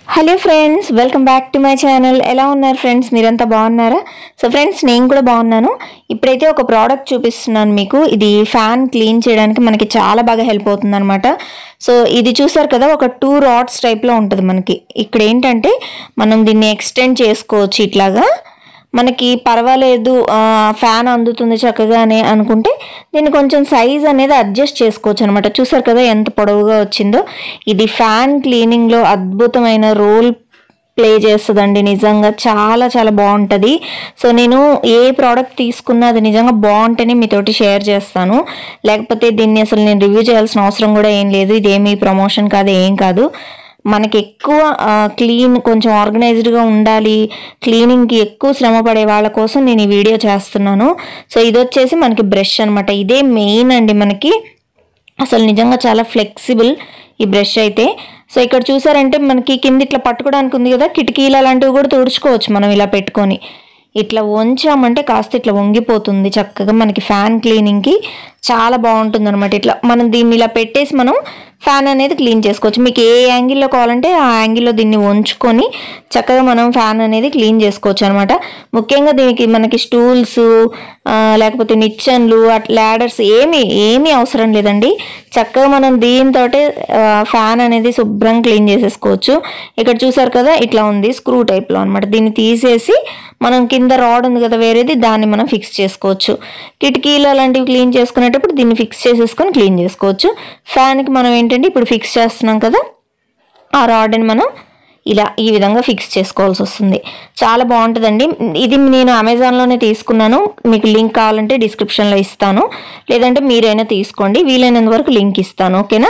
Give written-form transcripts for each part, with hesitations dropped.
Hello friends, welcome back to my channel. ఎలా ఉన్నారు friends? మీరంతా బాగున్నారా? సో ఫ్రెండ్స్, నేను కూడా బాగున్నాను. ఇప్పుడైతే ఒక ప్రోడక్ట్ చూపిస్తున్నాను మీకు. ఇది ఫ్యాన్ క్లీన్ చేయడానికి మనకి చాలా బాగా హెల్ప్ అవుతుంది అనమాట. సో ఇది చూసారు కదా, ఒక 2 రాడ్స్ టైప్లో ఉంటుంది మనకి. ఇక్కడ ఏంటంటే మనం దీన్ని ఎక్స్టెండ్ చేసుకోవచ్చు ఇట్లాగా. మనకి పర్వాలేదు, ఫ్యాన్ అందుతుంది చక్కగానే అనుకుంటే దీన్ని కొంచెం సైజ్ అనేది అడ్జస్ట్ చేసుకోవచ్చు అనమాట. చూసారు కదా ఎంత పొడవుగా వచ్చిందో. ఇది ఫ్యాన్ క్లీనింగ్లో అద్భుతమైన రోల్ ప్లే చేస్తుందండి. నిజంగా చాలా చాలా బాగుంటుంది. సో నేను ఏ ప్రోడక్ట్ తీసుకున్నా అది నిజంగా బాగుంటేనే మీతోటి షేర్ చేస్తాను. లేకపోతే దీన్ని అసలు నేను రివ్యూ చేయాల్సిన అవసరం కూడా ఏం లేదు. ఇదేమీ ప్రమోషన్ కాదు, ఏం కాదు. మనకి ఎక్కువ క్లీన్, కొంచెం ఆర్గనైజ్డ్గా ఉండాలి, క్లీనింగ్కి ఎక్కువ శ్రమ పడే వాళ్ళ కోసం నేను ఈ వీడియో చేస్తున్నాను. సో ఇది వచ్చేసి మనకి బ్రష్ అనమాట. ఇదే మెయిన్ అండి మనకి. అసలు నిజంగా చాలా ఫ్లెక్సిబుల్ ఈ బ్రష్ అయితే. సో ఇక్కడ చూసారంటే మనకి కింద ఇట్లా పట్టుకోవడానికి ఉంది కదా, కిటికీలు అలాంటివి కూడా తుడుచుకోవచ్చు మనం ఇలా పెట్టుకొని. ఇట్లా వంచామంటే కాస్త ఇట్లా వంగిపోతుంది చక్కగా. మనకి ఫ్యాన్ క్లీనింగ్కి చాలా బాగుంటుంది అనమాట. ఇట్లా మనం దీన్ని ఇలా పెట్టేసి మనం ఫ్యాన్ అనేది క్లీన్ చేసుకోవచ్చు. మీకు ఏ యాంగిల్లో కావాలంటే ఆ యాంగిల్లో దీన్ని వంచుకొని చక్కగా మనం ఫ్యాన్ అనేది క్లీన్ చేసుకోవచ్చు అనమాట. ముఖ్యంగా దీనికి మనకి స్టూల్స్ లేకపోతే నిచ్చెన్లు ల్యాడర్స్ ఏమీ అవసరం లేదండి. చక్కగా మనం దీంతో ఫ్యాన్ అనేది శుభ్రంగా క్లీన్ చేసేసుకోవచ్చు. ఇక్కడ చూసారు కదా ఇట్లా ఉంది, స్క్రూ టైప్లో అనమాట. దీన్ని తీసేసి మనం కింద రాడ్ ఉంది కదా వేరేది, దాన్ని మనం ఫిక్స్ చేసుకోవచ్చు. కిటికీలు అలాంటివి క్లీన్ చేసుకునేటప్పుడు దీన్ని ఫిక్స్ చేసేసుకొని క్లీన్ చేసుకోవచ్చు. ఫ్యాన్కి మనం ఏంటంటే ఇప్పుడు ఫిక్స్ చేస్తున్నాం కదా, ఆ రాడ్ని మనం ఇలా ఈ విధంగా ఫిక్స్ చేసుకోవాల్సి వస్తుంది. చాలా బాగుంటుందండి. ఇది నేను అమెజాన్లోనే తీసుకున్నాను. మీకు లింక్ కావాలంటే డిస్క్రిప్షన్లో ఇస్తాను, లేదంటే మీరైనా తీసుకోండి. వీలైనంత వరకు లింక్ ఇస్తాను, ఓకేనా?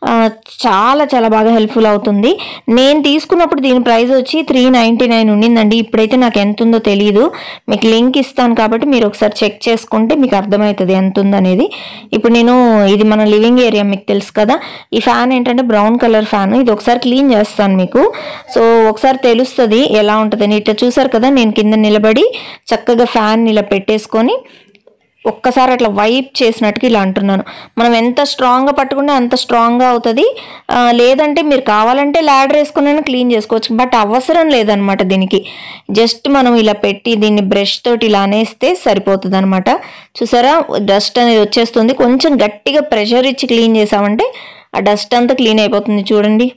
చాలా చాలా బాగా హెల్ప్ఫుల్ అవుతుంది. నేను తీసుకున్నప్పుడు దీని ప్రైస్ వచ్చి 399 ఉండిందండి. ఇప్పుడైతే నాకు ఎంత ఉందో తెలియదు. మీకు లింక్ ఇస్తాను కాబట్టి మీరు ఒకసారి చెక్ చేసుకుంటే మీకు అర్థమవుతుంది ఎంత ఉందనేది. ఇప్పుడు నేను ఇది మన లివింగ్ ఏరియా, మీకు తెలుసు కదా. ఈ ఫ్యాన్ ఏంటంటే బ్రౌన్ కలర్ ఫ్యాన్. ఇది ఒకసారి క్లీన్ చేస్తాను మీకు. సో ఒకసారి తెలుస్తుంది ఎలా ఉంటుందని. ఇట్లా చూసారు కదా, నేను కింద నిలబడి చక్కగా ఫ్యాన్ ఇలా పెట్టేసుకొని ఒక్కసారి అట్లా వైప్ చేసినట్టుగా ఇలా అంటున్నాను. మనం ఎంత స్ట్రాంగ్గా పట్టుకుంటే అంత స్ట్రాంగ్గా అవుతుంది. లేదంటే మీరు కావాలంటే ల్యాడర్ వేసుకుని క్లీన్ చేసుకోవచ్చు, బట్ అవసరం లేదనమాట దీనికి. జస్ట్ మనం ఇలా పెట్టి దీన్ని బ్రష్ తోటి ఇలా అనేస్తే సరిపోతుంది అనమాట. చూసారా, డస్ట్ అనేది వచ్చేస్తుంది. కొంచెం గట్టిగా ప్రెషర్ ఇచ్చి క్లీన్ చేసామంటే ఆ డస్ట్ అంతా క్లీన్ అయిపోతుంది. చూడండి,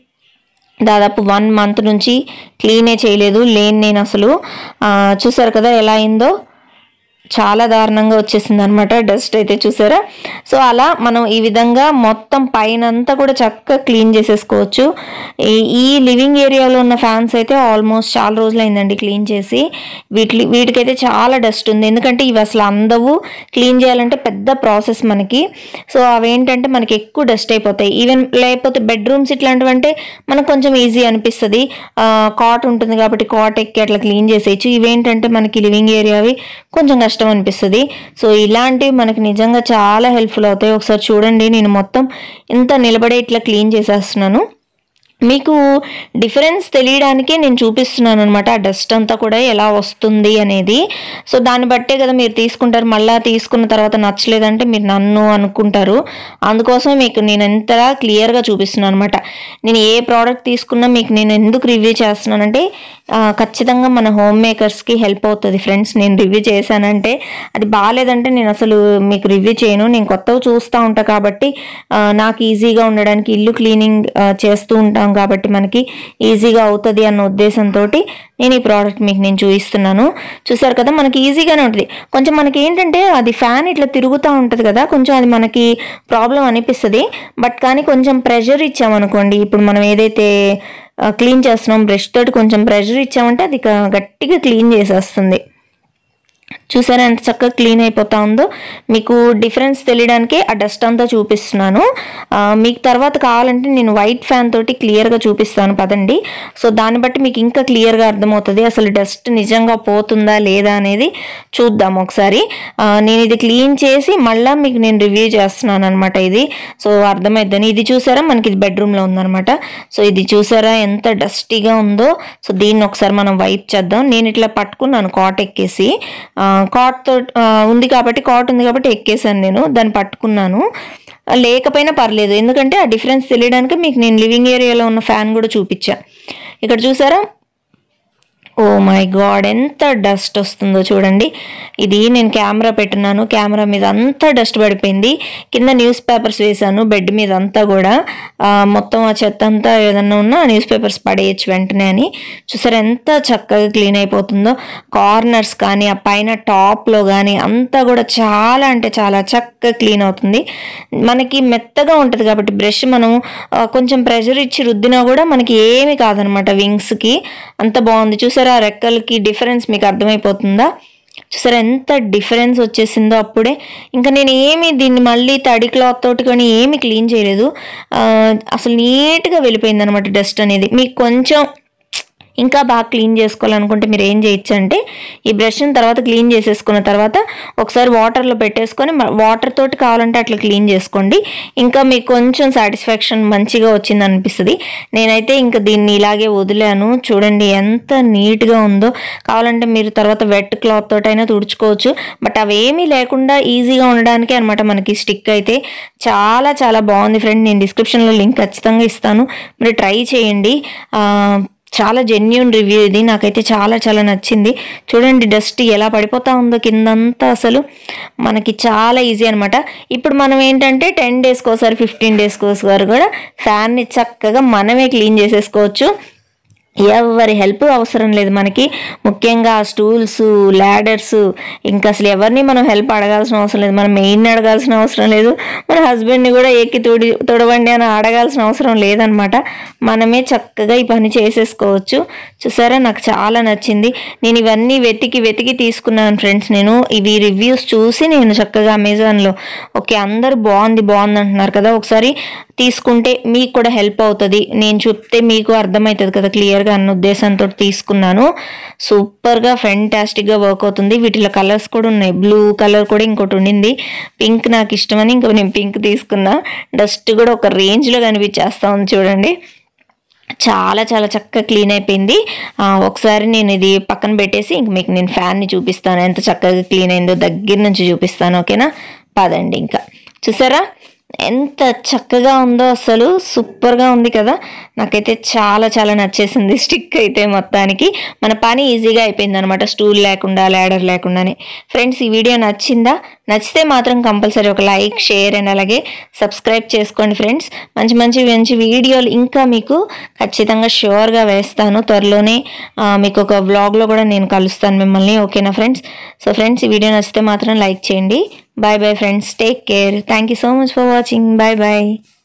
దాదాపు 1 మంత్ నుంచి క్లీనే చేయలేదు నేను అసలు. చూసారు కదా ఎలా అయిందో, చాలా దారుణంగా వచ్చేసింది అనమాట డస్ట్ అయితే, చూసారా. సో అలా మనం ఈ విధంగా మొత్తం పైన అంతా కూడా చక్కగా క్లీన్ చేసేసుకోవచ్చు. ఈ లివింగ్ ఏరియాలో ఉన్న ఫ్యాన్స్ అయితే ఆల్మోస్ట్ చాలా రోజులైందండి క్లీన్ చేసి. వీటికైతే చాలా డస్ట్ ఉంది, ఎందుకంటే ఇవి అసలు అందవు. క్లీన్ చేయాలంటే పెద్ద ప్రాసెస్ మనకి. సో అవేంటంటే మనకి ఎక్కువ డస్ట్ అయిపోతాయి. ఈవెన్ లేకపోతే బెడ్రూమ్స్ ఇట్లాంటివి అంటే మనకు కొంచెం ఈజీ అనిపిస్తుంది. కాట్ ఉంటుంది కాబట్టి కాట్ ఎక్కి అట్లా క్లీన్ చేసేయచ్చు. ఇవేంటంటే మనకి లివింగ్ ఏరియావి కొంచెం కష్టం అనిపిస్తుంది. సో ఇలాంటివి మనకి నిజంగా చాలా హెల్ప్ఫుల్ అవుతాయి. ఒకసారి చూడండి, నేను మొత్తం ఇంత నిలబడే ఇట్లా క్లీన్ చేసేస్తున్నాను. మీకు డిఫరెన్స్ తెలియడానికే నేను చూపిస్తున్నాను అనమాట, ఆ డస్ట్ అంతా కూడా ఎలా వస్తుంది అనేది. సో దాన్ని బట్టే కదా మీరు తీసుకుంటారు. మళ్ళీ తీసుకున్న తర్వాత నచ్చలేదంటే మీరు నన్ను అనుకుంటారు. అందుకోసం మీకు నేను ఎంతలా క్లియర్గా చూపిస్తున్నాను అనమాట. నేను ఏ ప్రోడక్ట్ తీసుకున్నా మీకు నేను ఎందుకు రివ్యూ చేస్తున్నానంటే ఖచ్చితంగా మన హోమ్ మేకర్స్కి హెల్ప్ అవుతుంది ఫ్రెండ్స్. నేను రివ్యూ చేశానంటే, అది బాగాలేదంటే నేను అసలు మీకు రివ్యూ చేయను. నేను కొత్తగా చూస్తూ ఉంటాను కాబట్టి నాకు ఈజీగా ఉండడానికి, ఇల్లు క్లీనింగ్ చేస్తూ ఉంటాను కాబట్టి మనకి ఈజీగా అవుతుంది అన్న ఉద్దేశంతో నేను ఈ ప్రోడక్ట్ మీకు నేను చూపిస్తున్నాను. చూసారు కదా, మనకి ఈజీగానే ఉంటుంది. కొంచెం మనకి ఏంటంటే అది ఫ్యాన్ ఇట్లా తిరుగుతూ ఉంటుంది కదా, కొంచెం అది మనకి ప్రాబ్లం అనిపిస్తుంది. బట్ కానీ కొంచెం ప్రెషర్ ఇచ్చామనుకోండి, ఇప్పుడు మనం ఏదైతే క్లీన్ చేస్తున్నాం బ్రష్ తోటి కొంచెం ప్రెషర్ ఇచ్చామంటే అది గట్టిగా క్లీన్ చేసేస్తుంది. చూసారా ఎంత చక్కగా క్లీన్ అయిపోతా ఉందో. మీకు డిఫరెన్స్ తెలియడానికి ఆ డస్ట్ అంతా చూపిస్తున్నాను. మీకు తర్వాత కావాలంటే నేను వైట్ ఫ్యాన్ తోటి క్లియర్గా చూపిస్తాను పదండి. సో దాన్ని బట్టి మీకు ఇంకా క్లియర్గా అర్థమవుతుంది అసలు డస్ట్ నిజంగా పోతుందా లేదా అనేది. చూద్దాం ఒకసారి. నేను ఇది క్లీన్ చేసి మళ్ళీ మీకు నేను రివ్యూ చేస్తున్నాను అనమాట ఇది. సో అర్థమైద్దని. ఇది చూసారా, మనకి ఇది బెడ్రూమ్లో ఉందనమాట. సో ఇది చూసారా ఎంత డస్టీగా ఉందో. సో దీన్ని ఒకసారి మనం వైప్ చేద్దాం. నేను ఇట్లా పట్టుకున్నాను కాట్ ఎక్కేసి. కాట్ ఉంది కాబట్టి ఎక్కేసాను, నేను దాన్ని పట్టుకున్నాను. లేకపోయినా పర్లేదు, ఎందుకంటే ఆ డిఫరెన్స్ తెలియడానికి మీకు నేను లివింగ్ ఏరియాలో ఉన్న ఫ్యాన్ కూడా చూపించా. ఇక్కడ చూసారా, ఓ మై గాడ్ ఎంత డస్ట్ వస్తుందో చూడండి. ఇది నేను కెమెరా పెట్టున్నాను, కెమెరా మీద అంతా డస్ట్ పడిపోయింది. కింద న్యూస్ పేపర్స్ వేసాను బెడ్ మీద అంతా కూడా, మొత్తం ఆ చెత్త అంతా ఏదన్నా ఉన్నా న్యూస్ పేపర్స్ పడేయచ్చు వెంటనే అని. చూసారా ఎంత చక్కగా క్లీన్ అయిపోతుందో. కార్నర్స్ కానీ ఆ పైన టాప్లో కానీ అంతా కూడా చాలా అంటే చాలా చక్కగా క్లీన్ అవుతుంది. మనకి మెత్తగా ఉంటుంది కాబట్టి బ్రష్ మనం కొంచెం ప్రెషర్ ఇచ్చి రుద్దినా కూడా మనకి ఏమి కాదనమాట. వింగ్స్కి అంత బాగుంది. చూసారా రెక్కలకి డిఫరెన్స్ మీకు అర్థమైపోతుందా? చూసారా ఎంత డిఫరెన్స్ వచ్చేసిందో అప్పుడే. ఇంకా నేను దీన్ని మళ్ళీ తడి క్లాత్ తోటి కానీ ఏమి క్లీన్ చేయలేదు. అసలు నీట్గా వెళ్ళిపోయింది అనమాట డస్ట్ అనేది. మీకు కొంచెం ఇంకా బాగా క్లీన్ చేసుకోవాలనుకుంటే మీరు ఏం చేయొచ్చు అంటే, ఈ బ్రష్ని తర్వాత క్లీన్ చేసేసుకున్న తర్వాత ఒకసారి వాటర్లో పెట్టేసుకొని వాటర్ తోటి కావాలంటే అట్లా క్లీన్ చేసుకోండి. ఇంకా మీకు కొంచెం సాటిస్ఫాక్షన్ మంచిగా వచ్చింది అనిపిస్తుంది. నేనైతే ఇంకా దీన్ని ఇలాగే వదిలాను. చూడండి ఎంత నీట్గా ఉందో. కావాలంటే మీరు తర్వాత వెట్ క్లాత్ తోటైనా తుడుచుకోవచ్చు. బట్ అవేమీ లేకుండా ఈజీగా ఉండడానికే అనమాట మనకి స్టిక్ అయితే. చాలా చాలా బాగుంది ఫ్రెండ్. నేను డిస్క్రిప్షన్లో లింక్ ఖచ్చితంగా ఇస్తాను, మీరు ట్రై చేయండి. చాలా జెన్యూన్ రివ్యూ ఇది. నాకైతే చాలా చాలా నచ్చింది. చూడండి డస్ట్ ఎలా పడిపోతా ఉందో కిందంతా. అసలు మనకి చాలా ఈజీ అనమాట. ఇప్పుడు మనం ఏంటంటే 10 డేస్కి ఒకసారి 15 డేస్కి ఒకసారి కూడా ఫ్యాన్ని చక్కగా మనమే క్లీన్ చేసేసుకోవచ్చు. ఎవరి హెల్ప్ అవసరం లేదు మనకి. ముఖ్యంగా స్టూల్స్, ల్యాడర్స్, ఇంకా అసలు ఎవరిని మనం హెల్ప్ అడగాల్సిన అవసరం లేదు. మనం మెయిన్ని అడగాల్సిన అవసరం లేదు. మన హస్బెండ్ని కూడా ఎక్కి తుడవండి అని అడగాల్సిన అవసరం లేదనమాట. మనమే చక్కగా ఈ పని చేసేసుకోవచ్చు. చూసారా నాకు చాలా నచ్చింది. నేను ఇవన్నీ వెతికి తీసుకున్నాను ఫ్రెండ్స్. నేను ఇవి రివ్యూస్ చూసి నేను చక్కగా అమెజాన్లో ఓకే అందరూ బాగుంది అంటున్నారు కదా, ఒకసారి తీసుకుంటే మీకు కూడా హెల్ప్ అవుతుంది, నేను చెప్తే మీకు అర్థమవుతుంది కదా క్లియర్గా అన్న ఉద్దేశంతో తీసుకున్నాను. సూపర్గా ఫెంటాస్టిక్గా వర్క్ అవుతుంది. వీటిలో కలర్స్ కూడా ఉన్నాయి. బ్లూ కలర్ కూడా ఇంకోటి ఉండింది, పింక్ నాకు ఇష్టమని ఇంకా నేను పింక్ తీసుకున్నా. డస్ట్ కూడా ఒక రేంజ్లో కనిపించేస్తా ఉంది చూడండి. చాలా చాలా చక్కగా క్లీన్ అయిపోయింది. ఒకసారి నేను ఇది పక్కన పెట్టేసి ఇంక మీకు నేను ఫ్యాన్ని చూపిస్తాను ఎంత చక్కగా క్లీన్ అయిందో దగ్గర నుంచి చూపిస్తాను. ఓకేనా, పదండి. ఇంకా చూసారా ఎంత చక్కగా ఉందో, అసలు సూపర్గా ఉంది కదా. నాకైతే చాలా చాలా నచ్చేసింది స్టిక్ అయితే. మొత్తానికి మన పని ఈజీగా అయిపోయింది అనమాట, స్టూల్ లేకుండా ల్యాడర్ లేకుండానే. ఫ్రెండ్స్ ఈ వీడియో నచ్చిందా? నచ్చితే మాత్రం కంపల్సరీ ఒక లైక్, షేర్ అండ్ అలాగే సబ్స్క్రైబ్ చేసుకోండి ఫ్రెండ్స్. మంచి వీడియోలు ఇంకా మీకు ఖచ్చితంగా ష్యూర్గా వేస్తాను. త్వరలోనే మీకు ఒక వ్లాగ్లో కూడా నేను కలుస్తాను మిమ్మల్ని. ఓకేనా ఫ్రెండ్స్? సో ఫ్రెండ్స్ ఈ వీడియో నచ్చితే మాత్రం లైక్ చేయండి. Bye bye friends, take care. Thank you so much for watching. Bye bye.